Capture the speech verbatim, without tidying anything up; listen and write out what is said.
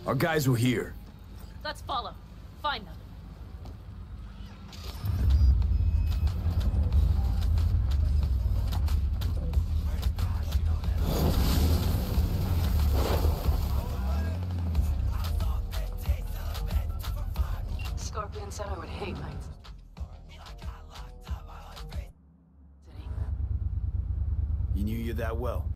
Our guys were here. Let's follow. Find them. Scorpion said I would hate nights. You knew you that well?